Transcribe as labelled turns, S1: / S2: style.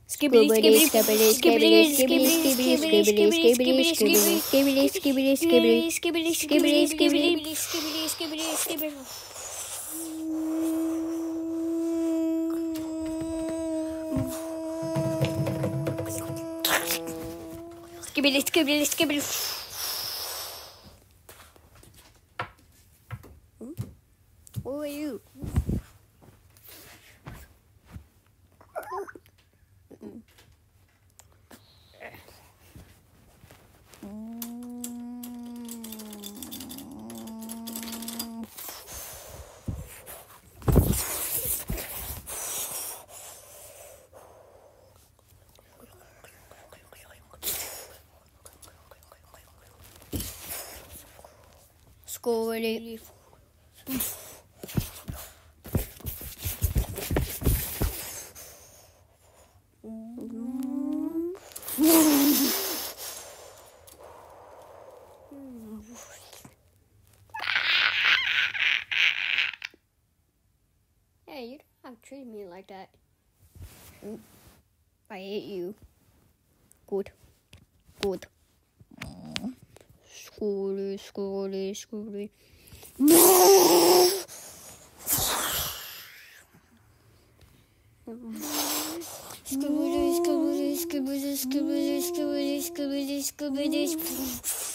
S1: Skibi, skibi, skibi, skibi, skibi, skibi, skibi, skibi, skibi, skibi, skibi, skibi, skibi, skibi, skibi, skibi, skibi, skibi. Skibi, skibi, skibi. Who are you? Squirty. Hey, you don't have to treat me like that. I hate you. Good. Good. Scooty, scooty, scooty. Scooty, scooty, scooty, scooty, scooty, scooty, scooty, scooty.